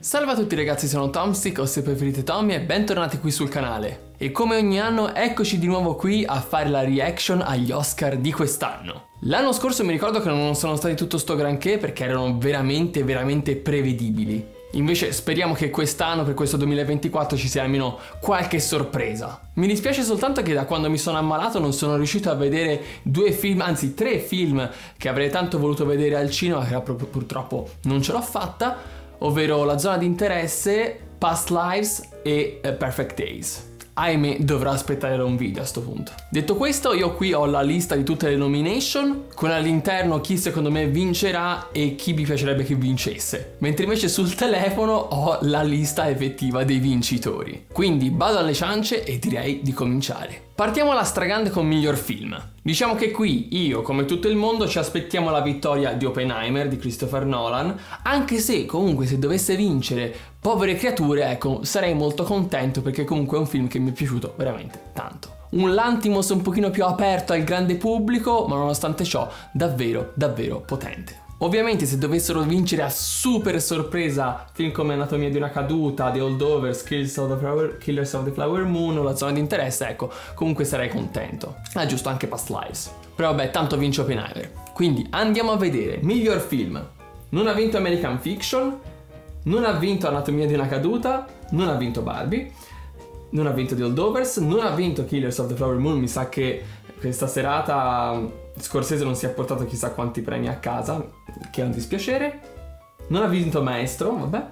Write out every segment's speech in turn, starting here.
Salve a tutti ragazzi, sono Tomstick o se preferite Tommy e bentornati qui sul canale. E come ogni anno eccoci di nuovo qui a fare la reaction agli Oscar di quest'anno. L'anno scorso mi ricordo che non sono stati tutto sto granché perché erano veramente prevedibili. Invece speriamo che quest'anno, per questo 2024, ci sia almeno qualche sorpresa. Mi dispiace soltanto che da quando mi sono ammalato non sono riuscito a vedere tre film che avrei tanto voluto vedere al cinema, che purtroppo non ce l'ho fatta, ovvero La zona di interesse, Past Lives e Perfect Days. Ahimè, dovrò aspettare da un video a sto punto. Detto questo, io qui ho la lista di tutte le nomination, con all'interno chi secondo me vincerà e chi mi piacerebbe che vincesse. Mentre invece sul telefono ho la lista effettiva dei vincitori. Quindi vado alle ciance e direi di cominciare. Partiamo alla stragrande con miglior film. Diciamo che qui io, come tutto il mondo, ci aspettiamo la vittoria di Oppenheimer di Christopher Nolan, anche se comunque se dovesse vincere Povere creature, ecco, sarei molto contento perché comunque è un film che mi è piaciuto veramente tanto. Un Lanthimos un pochino più aperto al grande pubblico, ma nonostante ciò davvero potente. Ovviamente se dovessero vincere a super sorpresa film come Anatomia di una caduta, The Holdovers, Killers of the Flower Moon o La zona di interesse, ecco, comunque sarei contento. Ah, giusto, anche Past Lives. Però vabbè, tanto vince Oppenheimer. Quindi andiamo a vedere. Miglior film. Non ha vinto American Fiction, non ha vinto Anatomia di una caduta, non ha vinto Barbie, non ha vinto The Holdovers, non ha vinto Killers of the Flower Moon. Mi sa che questa serata Scorsese non si è portato chissà quanti premi a casa, che è un dispiacere. Non ha vinto Maestro, vabbè.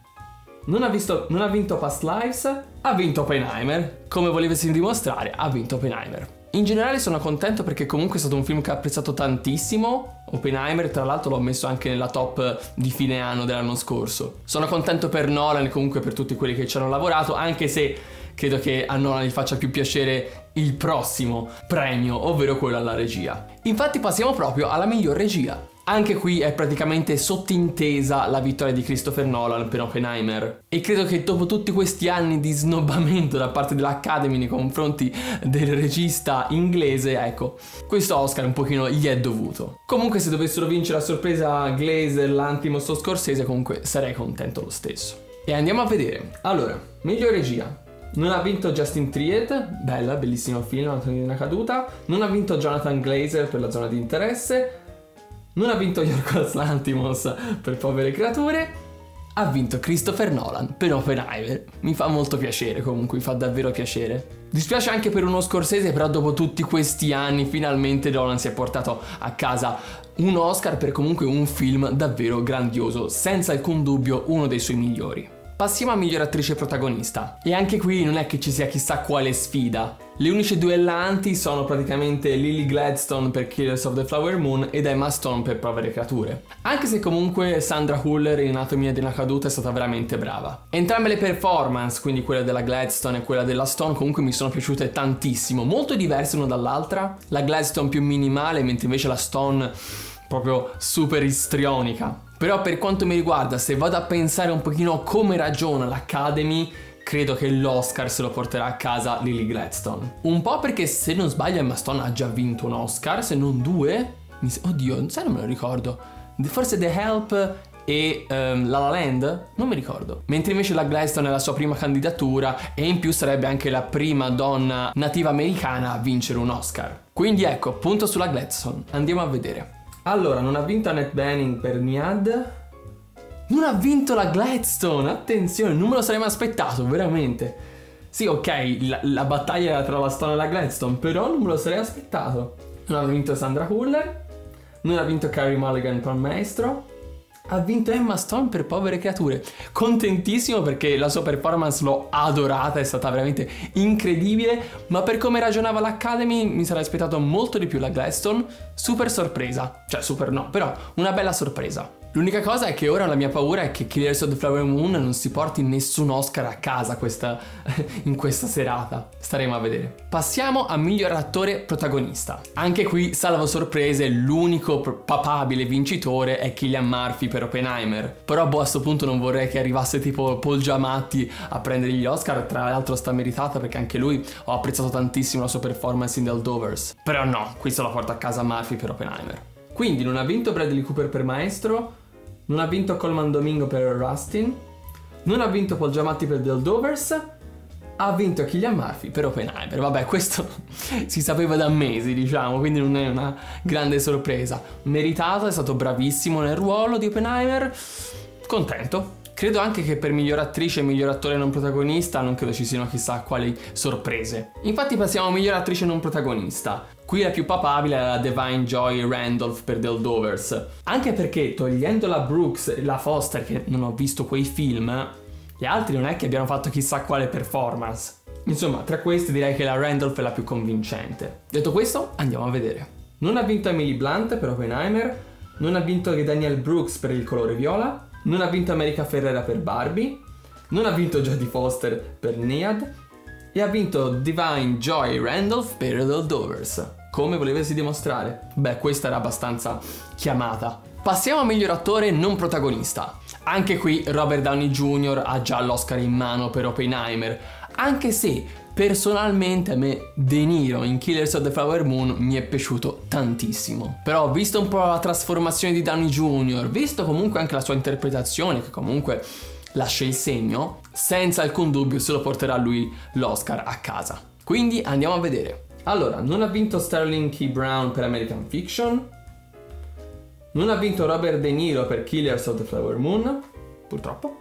Non ha vinto Past Lives, ha vinto Oppenheimer. Come volevasi dimostrare, ha vinto Oppenheimer. In generale sono contento perché comunque è stato un film che ho apprezzato tantissimo. Oppenheimer tra l'altro l'ho messo anche nella top di fine anno dell'anno scorso. Sono contento per Nolan e comunque per tutti quelli che ci hanno lavorato, anche se credo che a Nolan gli faccia più piacere il prossimo premio, ovvero quello alla regia. Infatti passiamo proprio alla miglior regia. Anche qui è praticamente sottintesa la vittoria di Christopher Nolan per Oppenheimer. E credo che dopo tutti questi anni di snobbamento da parte dell'Academy nei confronti del regista inglese, ecco, questo Oscar un pochino gli è dovuto. Comunque se dovessero vincere a sorpresa Glazer, Lanthimos o Scorsese, comunque sarei contento lo stesso. E andiamo a vedere. Allora, miglior regia. Non ha vinto Justin Triet, bellissimo film, Anatomia di una caduta. Non ha vinto Jonathan Glazer per La zona di interesse. Non ha vinto Yorgos Lanthimos per Povere creature. Ha vinto Christopher Nolan per Oppenheimer. Mi fa molto piacere, comunque mi fa davvero piacere. Dispiace anche per uno Scorsese, però dopo tutti questi anni finalmente Nolan si è portato a casa un Oscar per comunque un film davvero grandioso, senza alcun dubbio uno dei suoi migliori. Passiamo a miglior attrice protagonista. E anche qui non è che ci sia chissà quale sfida. Le unici duellanti sono praticamente Lily Gladstone per Killers of the Flower Moon ed Emma Stone per Povere creature. Anche se comunque Sandra Hüller in Anatomia di una caduta è stata veramente brava. Entrambe le performance, quindi quella della Gladstone e quella della Stone, comunque mi sono piaciute tantissimo, molto diverse l'una dall'altra. La Gladstone più minimale, mentre invece la Stone proprio super istrionica. Però per quanto mi riguarda, se vado a pensare un pochino come ragiona l'Academy, credo che l'Oscar se lo porterà a casa Lily Gladstone. Un po' perché se non sbaglio Emma Stone ha già vinto un Oscar, se non due. Oddio, sai, non me lo ricordo. Forse The Help e La La Land? Non mi ricordo. Mentre invece la Gladstone è la sua prima candidatura e in più sarebbe anche la prima donna nativa americana a vincere un Oscar. Quindi ecco, punto sulla Gladstone. Andiamo a vedere. Allora, non ha vinto Annette Bening per Niad. Non ha vinto la Gladstone, attenzione, non me lo sarei mai aspettato, veramente. Sì, ok, la battaglia era tra la Stone e la Gladstone, però non me lo sarei aspettato. Non ha vinto Sandra Hüller, non ha vinto Carey Mulligan per Maestro, ha vinto Emma Stone per Povere creature. Contentissimo perché la sua performance l'ho adorata, è stata veramente incredibile, ma per come ragionava l'Academy mi sarei aspettato molto di più la Gladstone. Super sorpresa, cioè super no, però una bella sorpresa. L'unica cosa è che ora la mia paura è che Killers of the Flower Moon non si porti nessun Oscar a casa in questa serata. Staremo a vedere. Passiamo a miglior attore protagonista. Anche qui, salvo sorprese, l'unico papabile vincitore è Cillian Murphy per Oppenheimer. Però boh, a sto punto non vorrei che arrivasse tipo Paul Giamatti a prendere gli Oscar. Tra l'altro sta meritata perché anche lui ho apprezzato tantissimo la sua performance in The Holdovers. Però no, qui se la porta a casa Murphy per Oppenheimer. Quindi non ha vinto Bradley Cooper per Maestro, non ha vinto Colman Domingo per Rustin, Non ha vinto Paul Giamatti per The Holdovers. Ha vinto Cillian Murphy per Oppenheimer. Vabbè, questo si sapeva da mesi, diciamo, quindi non è una grande sorpresa. Meritato, è stato bravissimo nel ruolo di Oppenheimer. Contento. Credo anche che per miglior attrice e miglior attore non protagonista non credo ci siano chissà quali sorprese. Infatti passiamo a miglior attrice non protagonista. Qui la più papabile è la Da'Vine Joy Randolph per The Holdovers. Anche perché, togliendo la Brooks e la Foster, che non ho visto quei film, gli altri non è che abbiano fatto chissà quale performance. Insomma, tra questi direi che la Randolph è la più convincente. Detto questo, andiamo a vedere. Non ha vinto Emily Blunt per Oppenheimer. Non ha vinto Danielle Brooks per Il colore viola. Non ha vinto America Ferrera per Barbie. Non ha vinto Jodie Foster per Nead. E ha vinto Da'Vine Joy Randolph per The Holdovers. Come volevasi dimostrare? Beh, questa era abbastanza chiamata. Passiamo a miglior attore non protagonista. Anche qui Robert Downey Jr. ha già l'Oscar in mano per Oppenheimer, anche se personalmente a me De Niro in Killers of the Flower Moon mi è piaciuto tantissimo. Però visto un po' la trasformazione di Downey Jr., visto comunque anche la sua interpretazione che comunque lascia il segno, senza alcun dubbio se lo porterà lui l'Oscar a casa. Quindi andiamo a vedere. Allora, non ha vinto Sterling K. Brown per American Fiction. Non ha vinto Robert De Niro per Killers of the Flower Moon, purtroppo.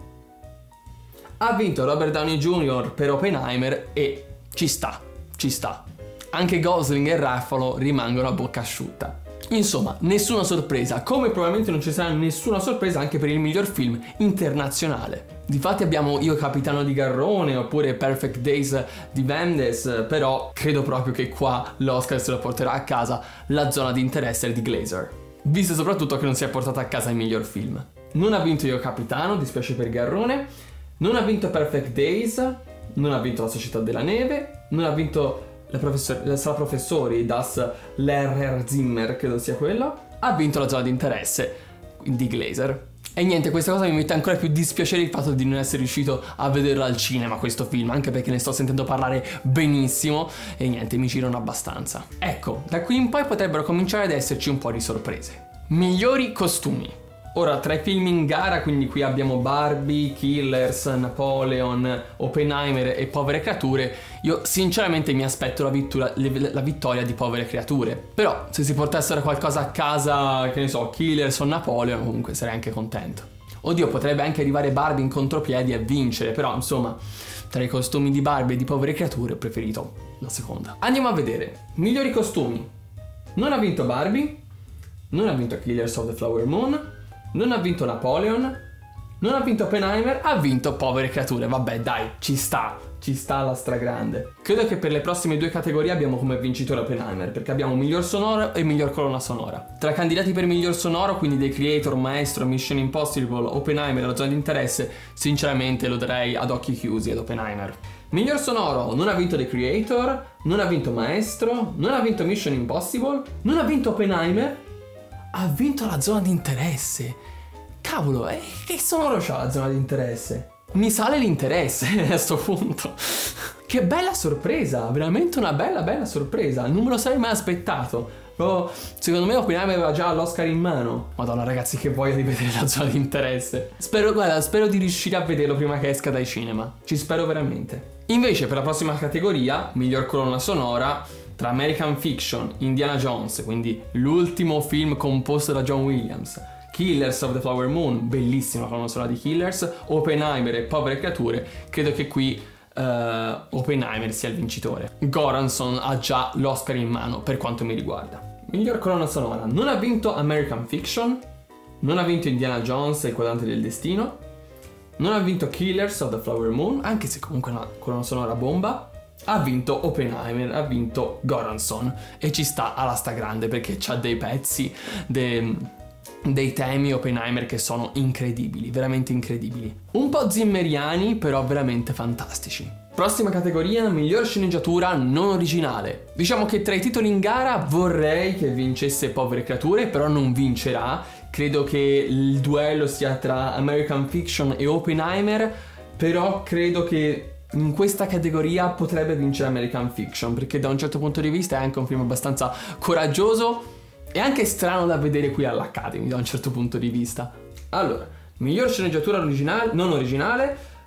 Ha vinto Robert Downey Jr. per Oppenheimer e ci sta. Anche Gosling e Ruffalo rimangono a bocca asciutta. Insomma, nessuna sorpresa, come probabilmente non ci sarà nessuna sorpresa anche per il miglior film internazionale. Difatti abbiamo Io Capitano di Garrone oppure Perfect Days di Mendes, però credo proprio che qua l'Oscar se lo porterà a casa La zona di interesse di Glazer, visto soprattutto che non si è portato a casa il miglior film. Non ha vinto Io Capitano, dispiace per Garrone. Non ha vinto Perfect Days. Non ha vinto La Società della Neve. Non ha vinto la Sala Professori Das Lehrer Zimmer, credo sia quello. Ha vinto La zona di interesse di Glazer. E niente, questa cosa mi mette ancora più dispiacere il fatto di non essere riuscito a vederlo al cinema questo film, anche perché ne sto sentendo parlare benissimo e niente, mi girano abbastanza. Ecco, da qui in poi potrebbero cominciare ad esserci un po' di sorprese. Migliori costumi. Ora, tra i film in gara, quindi qui abbiamo Barbie, Killers, Napoleon, Oppenheimer e Povere Creature, io sinceramente mi aspetto la vittoria di Povere Creature. Però, se si portassero qualcosa a casa, che ne so, Killers o Napoleon, comunque sarei anche contento. Oddio, potrebbe anche arrivare Barbie in contropiedi e vincere, però insomma, tra i costumi di Barbie e di Povere Creature ho preferito la seconda. Andiamo a vedere. Migliori costumi. Non ha vinto Barbie, non ha vinto Killers of the Flower Moon, non ha vinto Napoleon, non ha vinto Oppenheimer, ha vinto Povere Creature. Vabbè, dai, ci sta alla stragrande. Credo che per le prossime due categorie abbiamo come vincitore Oppenheimer, perché abbiamo miglior sonoro e miglior colonna sonora. Tra candidati per miglior sonoro, quindi dei Creator, Maestro, Mission Impossible, Oppenheimer e La zona di interesse, sinceramente lo darei ad occhi chiusi ad Oppenheimer. Miglior sonoro non ha vinto The Creator, non ha vinto Maestro, non ha vinto Mission Impossible, non ha vinto Oppenheimer, ha vinto La zona di interesse. Cavolo, che sonoro c'ha La zona di interesse? Mi sale l'interesse a sto punto. Che bella sorpresa, veramente una bella sorpresa. Non me lo sarei mai aspettato. Però secondo me Oppenheimer aveva già l'Oscar in mano. Madonna ragazzi, che voglia di vedere La zona di interesse. Spero di riuscire a vederlo prima che esca dai cinema. Ci spero veramente. Invece per la prossima categoria, miglior colonna sonora, tra American Fiction, Indiana Jones, quindi l'ultimo film composto da John Williams, Killers of the Flower Moon, bellissima colonna sonora di Killers, Oppenheimer e Povere Creature, credo che qui Oppenheimer sia il vincitore. Goranson ha già l'Oscar in mano per quanto mi riguarda. Miglior colonna sonora, non ha vinto American Fiction, non ha vinto Indiana Jones e il quadrante del destino, non ha vinto Killers of the Flower Moon, anche se comunque è una colonna sonora bomba. Ha vinto Oppenheimer, ha vinto Goranson e ci sta alla stragrande perché c'ha dei pezzi, dei temi Oppenheimer che sono incredibili, veramente incredibili. Un po' zimmeriani, però veramente fantastici. Prossima categoria, miglior sceneggiatura non originale. Diciamo che tra i titoli in gara vorrei che vincesse Povere Creature, però non vincerà. Credo che il duello sia tra American Fiction e Oppenheimer, però credo che in questa categoria potrebbe vincere American Fiction, perché da un certo punto di vista è anche un film abbastanza coraggioso e anche strano da vedere qui all'Academy da un certo punto di vista. Allora, miglior sceneggiatura non originale,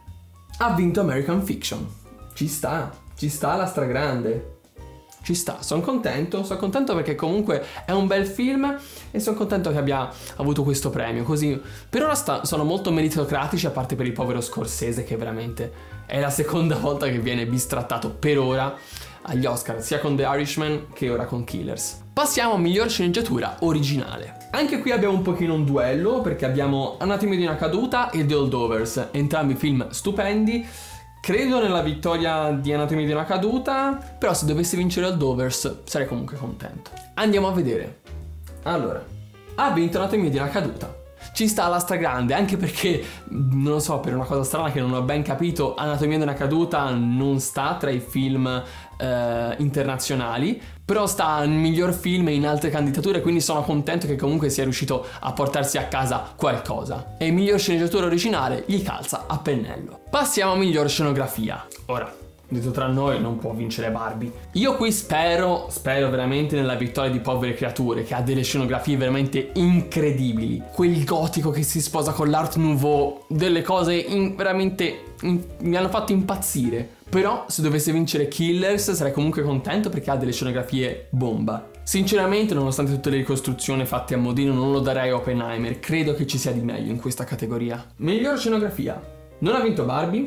Ha vinto American Fiction. Ci sta alla stragrande. Ci sta, sono contento perché comunque è un bel film e sono contento che abbia avuto questo premio. Così per ora sono molto meritocratici, a parte per il povero Scorsese, che veramente è la seconda volta che viene bistrattato per ora agli Oscar, sia con The Irishman che ora con Killers. Passiamo a miglior sceneggiatura originale. Anche qui abbiamo un pochino un duello, perché abbiamo Anatomia di una caduta e The Holdovers, entrambi film stupendi. Credo nella vittoria di Anatomia di una caduta, però se dovesse vincere Holdovers sarei comunque contento. Andiamo a vedere. Allora, ha vinto Anatomia di una caduta. Ci sta alla stragrande, anche perché, non lo so, per una cosa strana che non ho ben capito, Anatomia di una caduta non sta tra i film internazionali, però sta in miglior film e in altre candidature, quindi sono contento che comunque sia riuscito a portarsi a casa qualcosa. E miglior sceneggiatura originale gli calza a pennello. Passiamo a miglior scenografia. Ora, detto tra noi, non può vincere Barbie. Io qui spero veramente nella vittoria di Povere Creature, che ha delle scenografie veramente incredibili. Quel gotico che si sposa con l'Art Nouveau, delle cose mi hanno fatto impazzire. Però se dovesse vincere Killers sarei comunque contento, perché ha delle scenografie bomba. Sinceramente, nonostante tutte le ricostruzioni fatte a modino, non lo darei a Oppenheimer. Credo che ci sia di meglio in questa categoria. Miglior scenografia. Non ha vinto Barbie.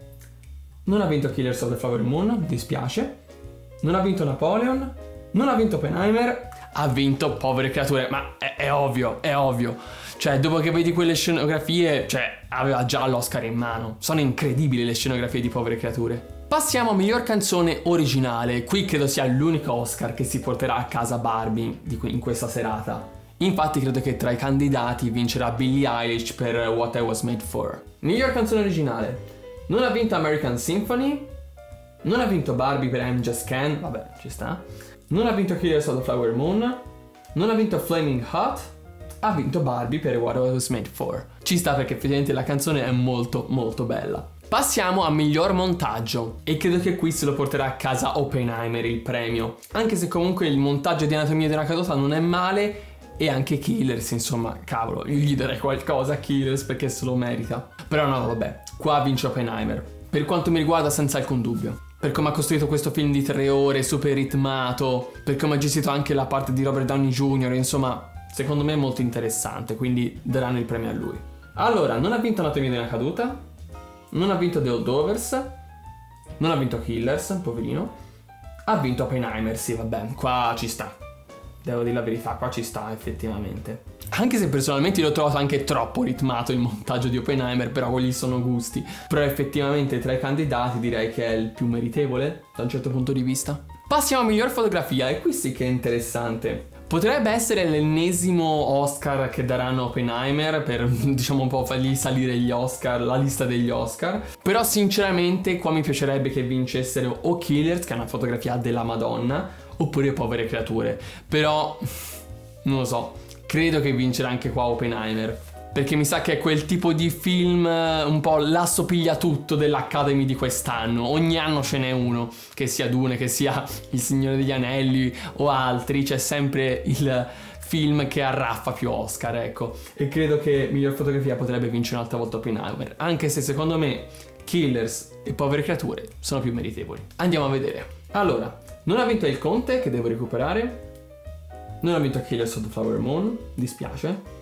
Non ha vinto Killers of the Flower Moon, dispiace. Non ha vinto Napoleon. Non ha vinto Oppenheimer. Ha vinto Povere Creature, ma è ovvio. Cioè, dopo che vedi quelle scenografie, cioè, aveva già l'Oscar in mano. Sono incredibili le scenografie di Povere Creature. Passiamo a miglior canzone originale. Qui credo sia l'unico Oscar che si porterà a casa Barbie in questa serata. Infatti credo che tra i candidati vincerà Billie Eilish per What I Was Made For. Miglior canzone originale. Non ha vinto American Symphony. Non ha vinto Barbie per I'm Just Ken. Vabbè, ci sta. Non ha vinto Killers of the Flower Moon. Non ha vinto Flaming Hot. Ha vinto Barbie per What I Was Made For. Ci sta, perché effettivamente la canzone è molto molto bella. Passiamo a miglior montaggio, e credo che qui se lo porterà a casa Oppenheimer il premio. Anche se comunque il montaggio di Anatomia di una caduta non è male, e anche Killers, insomma, cavolo, io gli darei qualcosa a Killers perché se lo merita. Però no, vabbè, qua vince Oppenheimer. Per quanto mi riguarda, senza alcun dubbio. Per come ha costruito questo film di 3 ore, super ritmato, per come ha gestito anche la parte di Robert Downey Jr., insomma, secondo me è molto interessante, quindi daranno il premio a lui. Allora, non ha vinto Anatomia di una caduta, non ha vinto The Holdovers, non ha vinto Killers, poverino, ha vinto Oppenheimer, sì vabbè, qua ci sta. Devo dire la verità, qua ci sta effettivamente. Anche se personalmente l'ho trovato anche troppo ritmato il montaggio di Oppenheimer, però quelli sono gusti. Però effettivamente tra i candidati direi che è il più meritevole, da un certo punto di vista. Passiamo a miglior fotografia, e qui sì che è interessante. Potrebbe essere l'ennesimo Oscar che daranno a Oppenheimer per, diciamo, un po' fargli salire gli Oscar, la lista degli Oscar. Però sinceramente qua mi piacerebbe che vincessero o Killers, che è una fotografia della Madonna, oppure Povere Creature. Però non lo so, credo che vincerà anche qua Oppenheimer, perché mi sa che è quel tipo di film un po' l'assopiglia tutto dell'Academy di quest'anno. Ogni anno ce n'è uno, che sia Dune, che sia Il Signore degli Anelli o altri, c'è sempre il film che arraffa più Oscar, ecco. E credo che miglior fotografia potrebbe vincere un'altra volta Oppenheimer, anche se secondo me Killers e Povere Creature sono più meritevoli. Andiamo a vedere. Allora, non ha vinto Il Conte, che devo recuperare. Non ha vinto Killers of the Flower Moon, dispiace.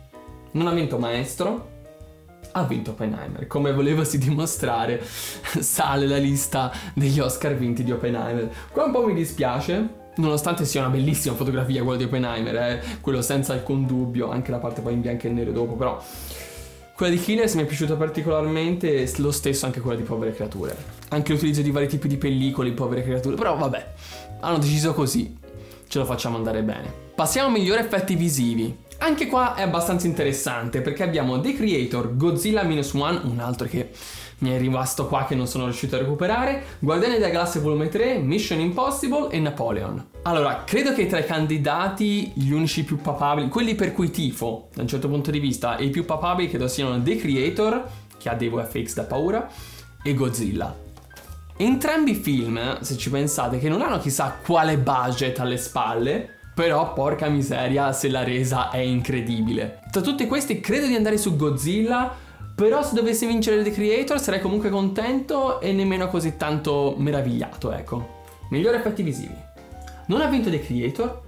Non ha vinto Maestro. Ha vinto Oppenheimer. Come volevasi dimostrare, sale la lista degli Oscar vinti di Oppenheimer. Qua un po' mi dispiace, nonostante sia una bellissima fotografia quella di Oppenheimer, quello senza alcun dubbio, anche la parte poi in bianco e nero dopo, però quella di Killers mi è piaciuta particolarmente, e lo stesso anche quella di Povere Creature. Anche l'utilizzo di vari tipi di pellicole in Povere Creature, però vabbè, hanno deciso così, ce lo facciamo andare bene. Passiamo a migliori effetti visivi. Anche qua è abbastanza interessante, perché abbiamo The Creator, Godzilla Minus One, un altro che mi è rimasto qua che non sono riuscito a recuperare, Guardiani della Galassia Volume 3, Mission Impossible e Napoleon. Allora, credo che tra i candidati gli unici più papabili, quelli per cui tifo da un certo punto di vista, e i più papabili credo siano The Creator, che ha dei VFX da paura, e Godzilla. Entrambi i film, se ci pensate, che non hanno chissà quale budget alle spalle, però porca miseria se la resa è incredibile. Tra tutti questi credo di andare su Godzilla, Però se dovesse vincere The Creator sarei comunque contento e nemmeno così tanto meravigliato, ecco. Migliori effetti visivi. Non ha vinto The Creator,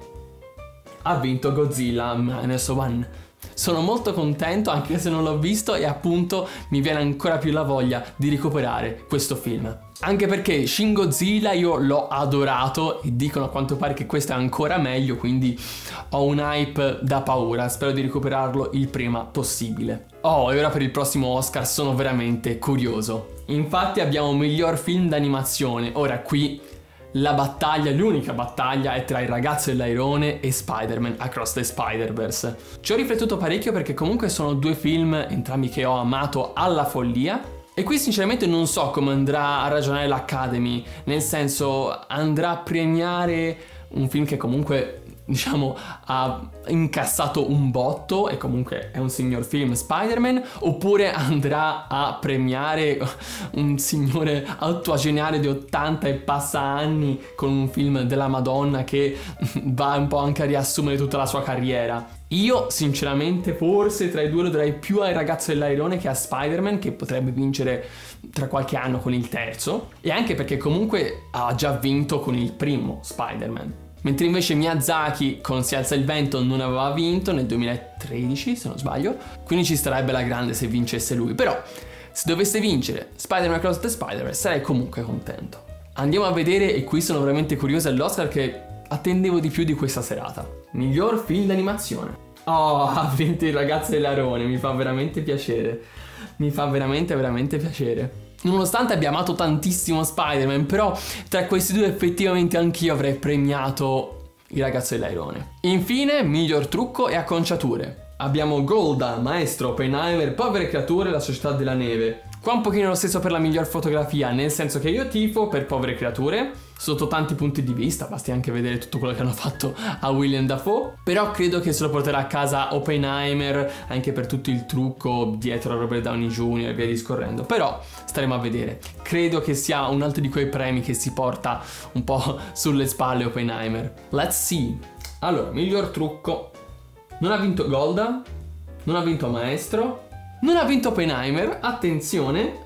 ha vinto Godzilla Minus One. Sono molto contento anche se non l'ho visto e appunto mi viene ancora più la voglia di recuperare questo film. Anche perché Shin Godzilla io l'ho adorato e dicono a quanto pare che questo è ancora meglio, quindi ho un hype da paura, spero di recuperarlo il prima possibile. Oh, e ora per il prossimo Oscar sono veramente curioso. Infatti abbiamo miglior film d'animazione, ora qui la battaglia, l'unica battaglia è tra Il ragazzo dell'airone e Spider-Man Across the Spider-Verse. Ci ho riflettuto parecchio perché comunque sono due film entrambi che ho amato alla follia e qui sinceramente non so come andrà a ragionare l'Academy, nel senso andrà a premiare un film che comunque diciamo ha incassato un botto e comunque è un signor film, Spider-Man, oppure andrà a premiare un signore ottogenariale di 80 e passa anni con un film della Madonna che va un po' anche a riassumere tutta la sua carriera. Io sinceramente forse tra i due lo darei più al ragazzo dell'airone che a Spider-Man, che potrebbe vincere tra qualche anno con il terzo, e anche perché comunque ha già vinto con il primo Spider-Man. Mentre invece Miyazaki con Si alza il vento non aveva vinto nel 2013 se non sbaglio, quindi ci starebbe la grande se vincesse lui. Però se dovesse vincere Spider-Man Across the Spider-Verse sarei comunque contento. Andiamo a vedere, e qui sono veramente curioso, all'Oscar che attendevo di più di questa serata. Miglior film d'animazione. Oh, ha vinto Il ragazzo dell'airone, mi fa veramente piacere. Mi fa veramente piacere. Nonostante abbia amato tantissimo Spider-Man, però tra questi due effettivamente anch'io avrei premiato Il ragazzo dell'airone. Infine, miglior trucco e acconciature. Abbiamo Golda, Maestro, Oppenheimer, Povere creature, La società della neve. Qua un pochino lo stesso per la miglior fotografia, nel senso che io tifo per Povere creature sotto tanti punti di vista, basti anche vedere tutto quello che hanno fatto a William Dafoe, però credo che se lo porterà a casa Oppenheimer anche per tutto il trucco dietro a Robert Downey Jr. e via discorrendo, però staremo a vedere. Credo che sia un altro di quei premi che si porta un po' sulle spalle Oppenheimer. Let's see. Allora, miglior trucco. Non ha vinto Golda, non ha vinto Maestro, non ha vinto Oppenheimer, attenzione,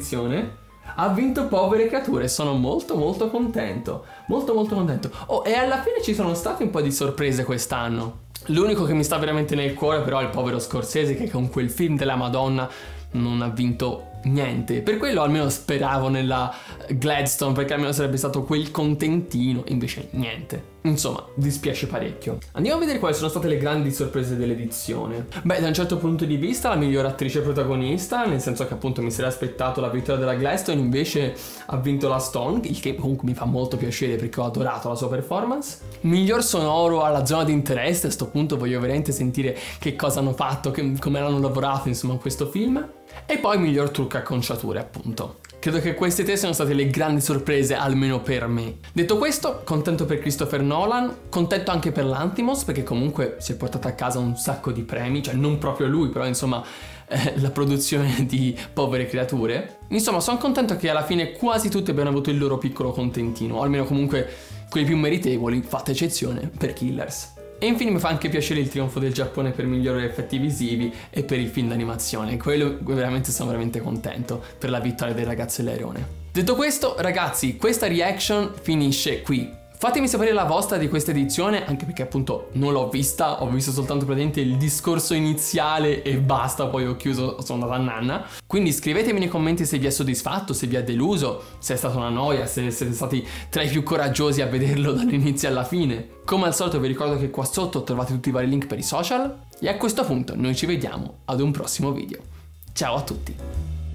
ha vinto Povere creature, sono molto contento, molto contento. Oh, e alla fine ci sono state un po' di sorprese quest'anno. L'unico che mi sta veramente nel cuore però è il povero Scorsese, che con quel film della Madonna non ha vinto niente. Per quello almeno speravo nella Gladstone, perché almeno sarebbe stato quel contentino, invece niente. Insomma, dispiace parecchio. Andiamo a vedere quali sono state le grandi sorprese dell'edizione. Beh, da un certo punto di vista la miglior attrice protagonista, nel senso che appunto mi sarei aspettato la vittoria della Gladstone, invece ha vinto la Stone, il che comunque mi fa molto piacere perché ho adorato la sua performance. Miglior sonoro alla zona di interesse, a sto punto voglio veramente sentire che cosa hanno fatto, come hanno lavorato insomma in questo film. E poi miglior trucco e acconciature, appunto. Credo che queste tre siano state le grandi sorprese, almeno per me. Detto questo, contento per Christopher Nolan, contento anche per Lanthimos, perché comunque si è portato a casa un sacco di premi, cioè non proprio lui, però insomma la produzione di Povere creature. Insomma, sono contento che alla fine quasi tutti abbiano avuto il loro piccolo contentino, o almeno comunque quelli più meritevoli, fatta eccezione per Killers. E infine mi fa anche piacere il trionfo del Giappone per migliori effetti visivi e per il film d'animazione. Quello veramente sono veramente contento per la vittoria del ragazzo dell'airone. Detto questo, ragazzi, questa reaction finisce qui. Fatemi sapere la vostra di questa edizione, anche perché appunto non l'ho vista, ho visto soltanto praticamente il discorso iniziale e basta, poi ho chiuso, sono andato a nanna. Quindi scrivetemi nei commenti se vi è soddisfatto, se vi è deluso, se è stata una noia, se siete stati tra i più coraggiosi a vederlo dall'inizio alla fine. Come al solito vi ricordo che qua sotto trovate tutti i vari link per i social e a questo punto noi ci vediamo ad un prossimo video. Ciao a tutti!